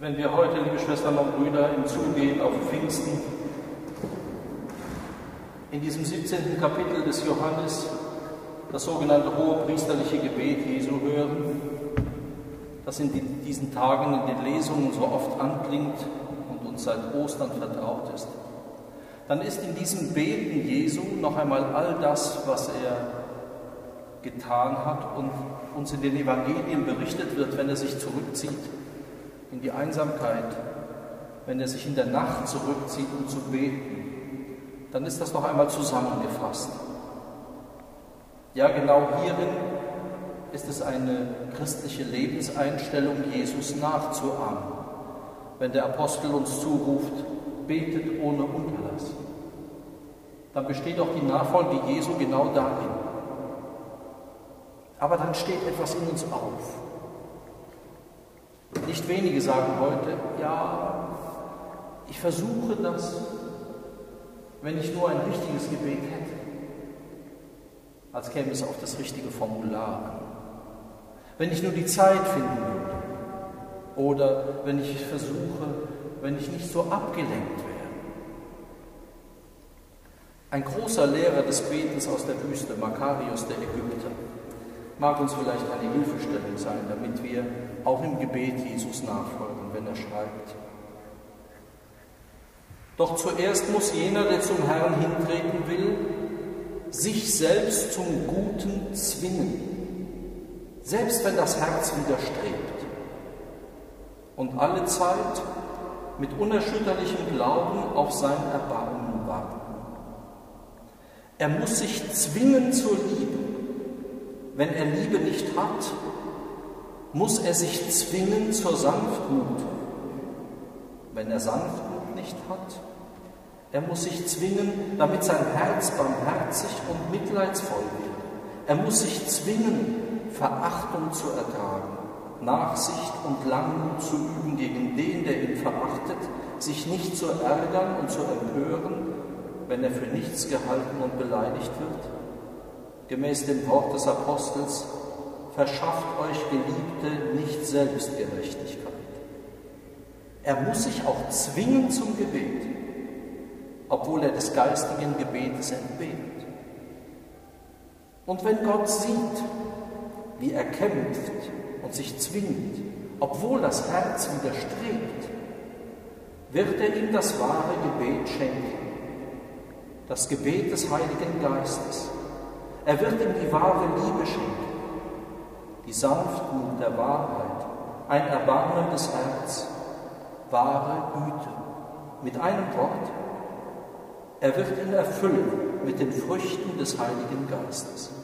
Wenn wir heute, liebe Schwestern und Brüder, im Zugehen auf Pfingsten, in diesem 17. Kapitel des Johannes das sogenannte hohepriesterliche Gebet Jesu hören, das in diesen Tagen in den Lesungen so oft anklingt und uns seit Ostern vertraut ist, dann ist in diesem Beten Jesu noch einmal all das, was er getan hat und uns in den Evangelien berichtet wird, wenn er sich zurückzieht in die Einsamkeit, wenn er sich in der Nacht zurückzieht, um zu beten, dann ist das noch einmal zusammengefasst. Ja, genau hierin ist es eine christliche Lebenseinstellung, Jesus nachzuahmen, wenn der Apostel uns zuruft, betet ohne Unterlass. Dann besteht auch die Nachfolge Jesu genau darin. Aber dann steht etwas in uns auf. Nicht wenige sagen heute, ja, ich versuche das, wenn ich nur ein richtiges Gebet hätte, als käme es auf das richtige Formular an. Wenn ich nur die Zeit finden würde oder wenn ich versuche, wenn ich nicht so abgelenkt wäre. Ein großer Lehrer des Betens aus der Wüste, Makarios der Ägypter, mag uns vielleicht eine Hilfestellung sein, damit wir auch im Gebet Jesus nachfolgen, wenn er schreibt. Doch zuerst muss jener, der zum Herrn hintreten will, sich selbst zum Guten zwingen, selbst wenn das Herz widerstrebt, und alle Zeit mit unerschütterlichem Glauben auf sein Erbarmen warten. Er muss sich zwingen zur Liebe. Wenn er Liebe nicht hat, muss er sich zwingen zur Sanftmut. Wenn er Sanftmut nicht hat, er muss sich zwingen, damit sein Herz barmherzig und mitleidsvoll wird. Er muss sich zwingen, Verachtung zu ertragen, Nachsicht und Langmut zu üben gegen den, der ihn verachtet, sich nicht zu ärgern und zu empören, wenn er für nichts gehalten und beleidigt wird. Gemäß dem Wort des Apostels, verschafft euch, Geliebte, nicht Selbstgerechtigkeit. Er muss sich auch zwingen zum Gebet, obwohl er des geistigen Gebetes entbehrt. Und wenn Gott sieht, wie er kämpft und sich zwingt, obwohl das Herz widerstrebt, wird er ihm das wahre Gebet schenken, das Gebet des Heiligen Geistes. Er wird ihm die wahre Liebe schenken, die Sanftmut der Wahrheit, ein erbarmendes Herz, wahre Güte. Mit einem Wort, er wird ihn erfüllen mit den Früchten des Heiligen Geistes.